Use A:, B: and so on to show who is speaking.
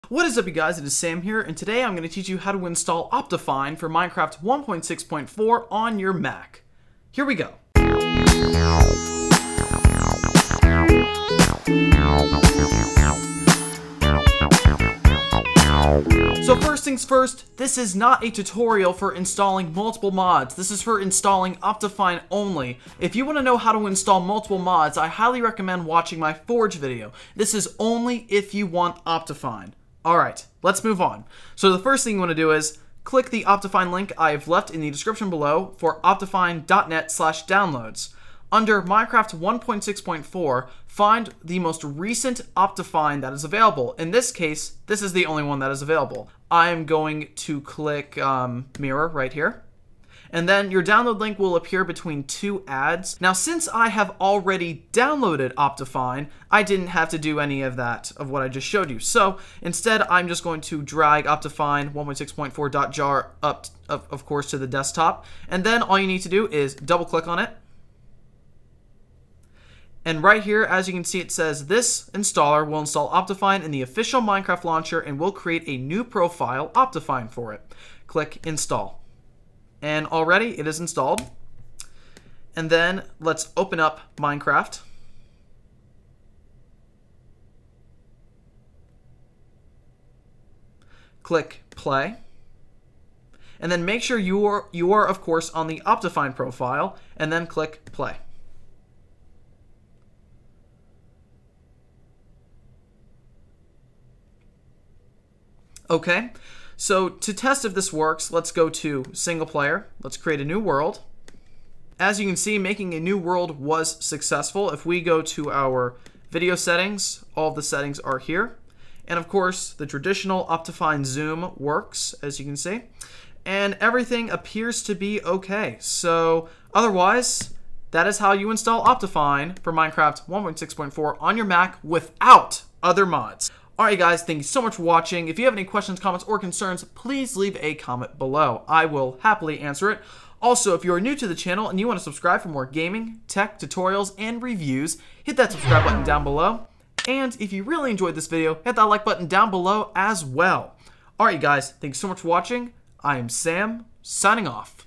A: What is up, you guys? It is Sam here, and today I'm going to teach you how to install Optifine for Minecraft 1.6.4 on your Mac. Here we go. So first things first, this is not a tutorial for installing multiple mods. This is for installing Optifine only. If you want to know how to install multiple mods, I highly recommend watching my Forge video. This is only if you want Optifine. Alright, let's move on. So the first thing you want to do is click the Optifine link I have left in the description below for optifine.net/downloads. Under Minecraft 1.6.4, find the most recent Optifine that is available. In this case, this is the only one that is available. I'm going to click Mirror right here. And then your download link will appear between two ads. Now, since I have already downloaded Optifine, I didn't have to do any of that, of what I just showed you. So instead, I'm just going to drag Optifine 1.6.4.jar up, of course, to the desktop. And then all you need to do is double click on it. And right here, as you can see, it says this installer will install Optifine in the official Minecraft launcher and will create a new profile, Optifine, for it. Click Install. And already it is installed. And then let's open up Minecraft. Click Play. And then make sure you are of course on the Optifine profile, and then click Play. Okay, so to test if this works, let's go to single player. Let's create a new world. As you can see, making a new world was successful. If we go to our video settings, all of the settings are here. And of course, the traditional Optifine zoom works, as you can see. And everything appears to be okay. So otherwise, that is how you install Optifine for Minecraft 1.6.4 on your Mac without other mods. Alright guys, thank you so much for watching. If you have any questions, comments, or concerns, please leave a comment below. I will happily answer it. Also, if you are new to the channel and you want to subscribe for more gaming, tech, tutorials, and reviews, hit that subscribe button down below. And if you really enjoyed this video, hit that like button down below as well. Alright guys, thank you so much for watching. I am Sam, signing off.